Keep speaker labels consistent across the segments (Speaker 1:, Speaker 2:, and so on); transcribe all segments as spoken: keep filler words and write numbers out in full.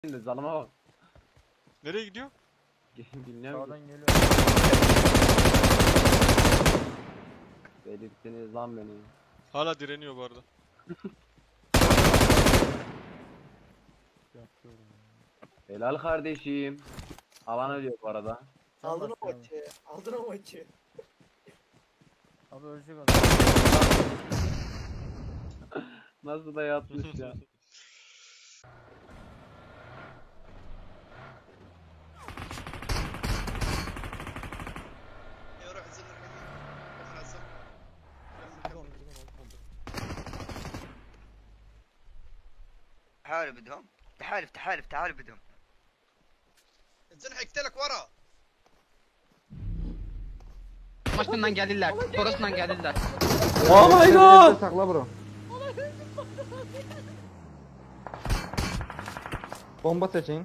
Speaker 1: Zalıma bak.
Speaker 2: Nereye gidiyor?
Speaker 1: Bilmiyorum.
Speaker 3: Sağdan geliyor.
Speaker 1: Delirttiniz lan beni.
Speaker 2: Hala direniyor bu arada.
Speaker 3: Yapıyorum.
Speaker 1: Helal kardeşim. Alan ödüyor bu arada.
Speaker 4: Aldın o maçı. Aldın o maçı.
Speaker 3: Abi ölecek adam.
Speaker 1: Nasıl da yatmış ya.
Speaker 5: تعالوا بدهم تحالف تحالف تعالوا بدهم
Speaker 6: الزنحة يقتلك ورا
Speaker 7: Başından geldiler. Toros'tan geldiler.
Speaker 1: Oh my god.
Speaker 3: Sakla bro. Bomba seçin.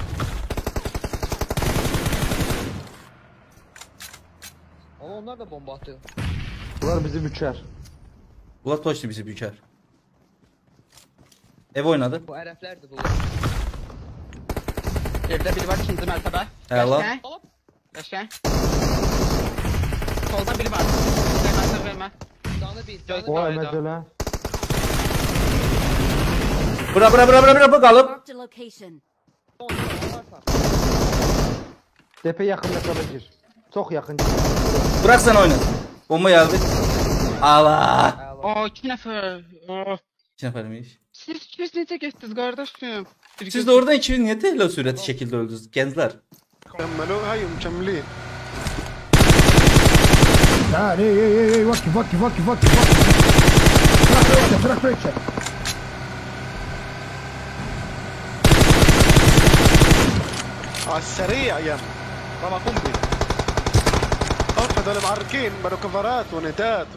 Speaker 7: Ama onlar da bomba atıyor.
Speaker 3: Bunlar bizi büker.
Speaker 8: Ulan Toşlu bizi büker. Ev oynadı.
Speaker 7: Bu Araplardı bu. Evde biri var ikinci mertebe.
Speaker 8: He lan.
Speaker 7: Yaşa. Yaşa. Soldan biri var. Vermezse verme. Canı bir. Canı bir.
Speaker 3: O emecele.
Speaker 8: Bıra bıra bıra bıra bıra bakalım.
Speaker 9: Marked a location.
Speaker 3: Tepe yakın mesafede gir. Çok yakın.
Speaker 8: Bırak sen oyna. Bomba geldi. Allah.
Speaker 7: Oo iki nefer. Oo.
Speaker 8: İki nefermiş.
Speaker 7: Siz siz nece geçtiniz kardeşim?
Speaker 8: Siz de oradan iki ne tehlikeli süreti şekilde öldünüz gençler.
Speaker 6: كملوا هاي مكملين
Speaker 10: تعال اي اي اي وقف وقف وقف وقف وقف فرح فرح فرح
Speaker 6: على السريع يا طبعا قنبل اوف هذول معركين بنوا كفرات ونتات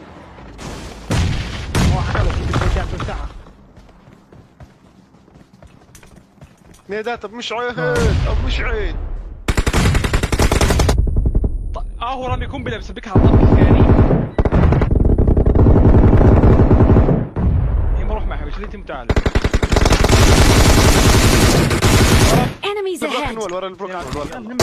Speaker 6: نيدات مش عيد مش عيد
Speaker 11: اه هو رامي قنبله بيثبتها على الطرف الثاني. هي بروح معها مش لازم تعال.
Speaker 9: Enemies ahead.
Speaker 6: البروكن وول ورا البروكن وول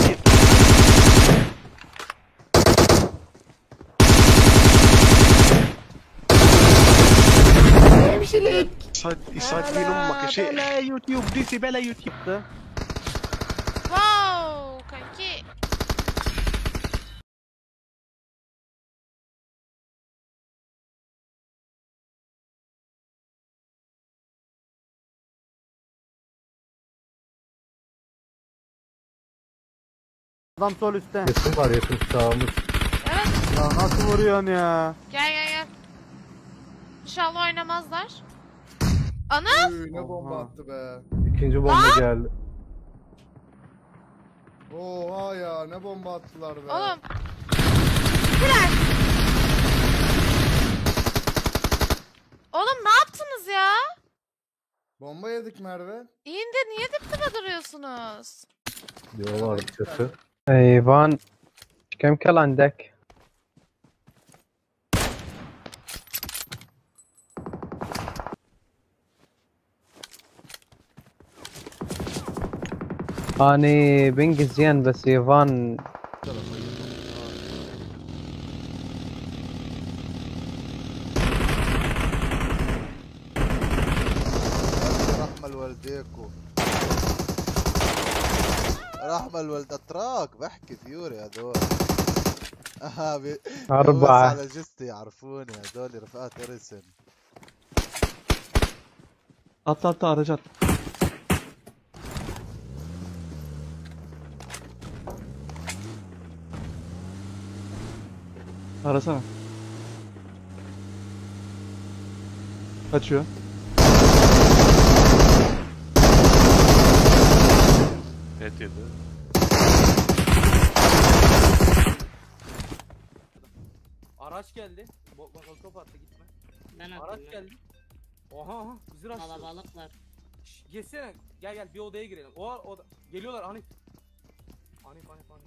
Speaker 6: يصعد يصعد فين امك يا شيخ
Speaker 11: بلا يوتيوب ديسي بلا يوتيوب ده.
Speaker 12: Wow kanki.
Speaker 3: Adam sol üstte.
Speaker 10: Yakın var yakın sağımız.
Speaker 12: Evet
Speaker 3: Ya nasıl vuruyorsun ya?
Speaker 12: gel gel gel. İnşallah oynamazlar. Ana
Speaker 10: Ne bomba
Speaker 3: Oha.
Speaker 10: attı be. İkinci bomba geldi. Oha ya ne bomba attılar be.
Speaker 12: oğlum. Birer. Oğlum ne yaptınız ya?
Speaker 10: Bomba yedik Merve.
Speaker 12: İyi de niye dip dibe duruyorsunuz?
Speaker 10: Diyorlar kötü.
Speaker 1: Eyvan. كم كل عندك؟ أني بنجز زين بس يفان
Speaker 10: رحمة لوالديكو. رحمة الولد اتراك بحكي فيوري هذول. اها بي...
Speaker 1: أربعة.
Speaker 10: على جستي يعرفوني هذول رفقات ارسن.
Speaker 11: Atla atla araca at. Arasana. Kaçıyor.
Speaker 2: Evet yedi.
Speaker 11: Araç geldi. Bakalım top attı gitme.
Speaker 7: Ben
Speaker 11: Araç geldi. Oha oha bizi raşlıyor.
Speaker 7: Kalabalıklar.
Speaker 11: Şş, Geçsene gel gel bir odaya girelim. O oda geliyorlar Hanif. Hanif Hanif Hanif.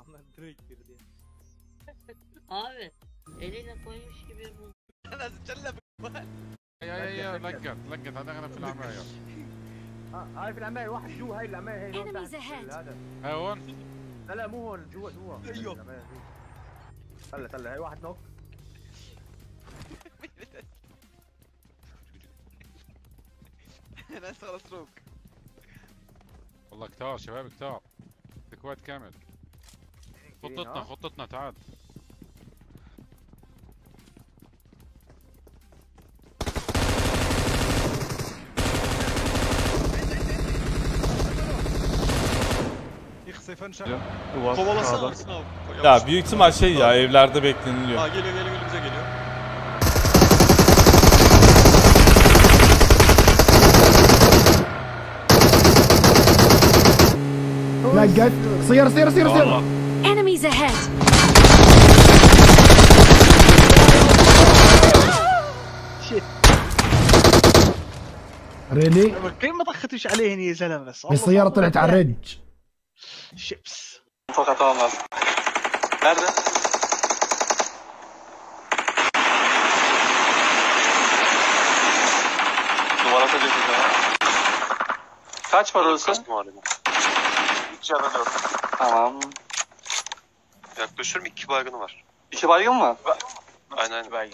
Speaker 11: Adamlar direkt girdi.
Speaker 7: Abi eliyle koymuş gibi bu.
Speaker 2: يا يا يا لقط لقط هذا انا في العمايه.
Speaker 1: هاي في العماية واحد جوا هاي العماية هي هون
Speaker 9: Enemies
Speaker 1: تحت
Speaker 9: ahead.
Speaker 1: هذا.
Speaker 2: ها هون.
Speaker 1: لا لا مو هون جوا جوا.
Speaker 6: ايوه.
Speaker 1: طلع طلع هاي واحد نوك.
Speaker 5: ناس خلصروك.
Speaker 2: والله كتار شباب كتار. الكويت كامل. خطتنا خطتنا تعال.
Speaker 6: Kovalasana.
Speaker 8: Ya büyük ihtimal şey ya evlerde bekleniliyor.
Speaker 2: Aa geliyor geliyor bize geliyor.
Speaker 3: لا قد صير صير صير صير
Speaker 9: Enemies ahead.
Speaker 3: ريلي
Speaker 6: كيف ما ضختوش عليه هني يا زلمه بس
Speaker 3: السيارة طلعت على الرج.
Speaker 6: شيبس
Speaker 2: فقط والله. Nerede? Numara kaçırdın ya. Kaç var orası? Kaç numaraydı? üç ya da dört. Tamam. Yaklaşıyorum iki baygını var. İki baygın mı? Aynen aynen. Baygın.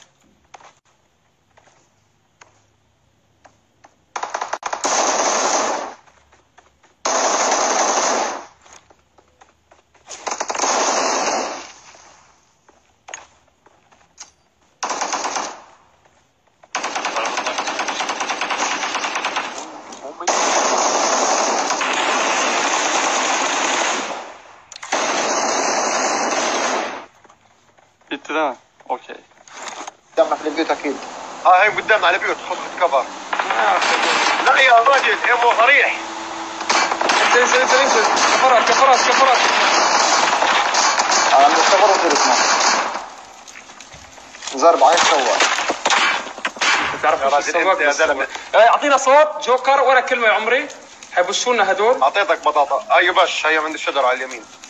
Speaker 6: bitti değil mi? Okey.
Speaker 10: قدامنا في البيوت اكيد.
Speaker 6: اه هي قدامنا على بيوت خذ كفر. لا يا راجل يا مو صريح. انزل انزل انزل انزل كفرات كفرات كفرات.
Speaker 10: انا مستغرب غير اسمه. زرب عايز سوا.
Speaker 6: تعرف يا راجل يا زلمه. اعطينا صوت جوكر ولا كلمه يا عمري. حيبشونا هدول. اعطيتك بطاطا. ايوه باش هي عند الشجره على اليمين.